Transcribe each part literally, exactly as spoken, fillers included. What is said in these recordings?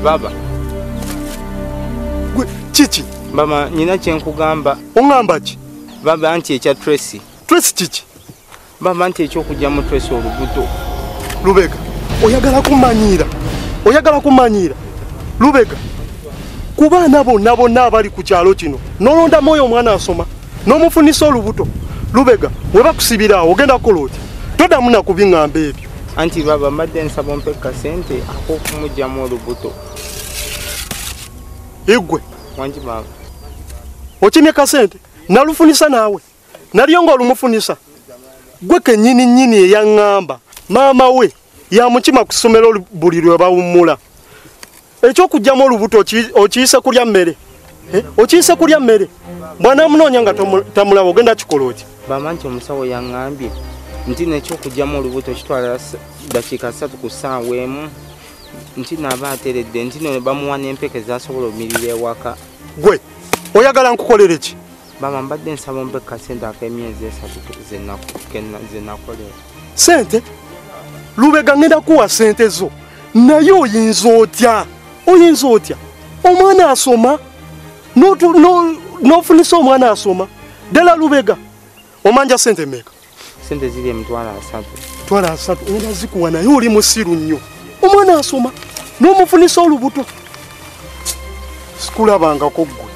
baba gwe chichi baba nina kyenkugamba ongamba ki baba anti ekya Tracy Tracy chichi baba anti ekyokujja mu Tracy olubuto Lubega oyagala kumanyira oyagala kumanyira Lubega kubaana bonna bonna abali ku kyalo kino nolonda moyo omwana asoma n'omufunisa olubuto Lubega weba kusibira ogenda koloti todamu na kubingamba ebyo anti baba mbadde nsaba mpe kasente ak'okumugyamu olubuto igwe wangi baba okimye kasente nalufunisa naawe naliyo ng'olumufunisa gwe kennyini nnyini eyaŋŋamba maama we yamukima ku ssomero buli lwe bawummula ekyokugyamu olubuto okiyise kulya mmere okiyise kulya mmere mwana munoonya nga tamulaba ogenda kikola oti baba nti omusawo yaŋŋambye nti nekyokugyamu olubuto kitwala dakiika ssatu ku ssaawa emu nti naaba ateredde nti no bamuwa n'empeke zasobola omirira ewaka gwe oyagala nkukolere ki baba mbadde nsaba mpe kasente ak'emyezi esatu zenakolera sente Lubega ngenda kuwa sente zo naye oyinza otya oyinza otya omwana asoma n'ofunisa omwana asoma ddala Lubega omanja sente meka sente ziri emitwalo asatu twala asatu ngenda zikuwa naye oli musiru nnyo omwana asoma n'omufunisa olubuto sikulabangako ggwe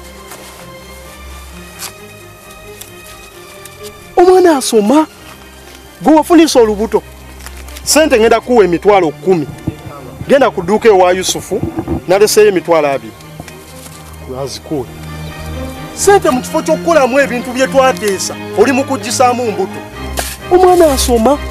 omwana asoma gwe wafunisa olubuto sente ngenda kuwa emitwalo kumi genda kuduuka ewa Yusufu naleseyo emitwalo abiri azikuwe sente mu kifo ky'okukolamu ebintu bye twateesa oli mu kuggisaamu mbuto omwana asoma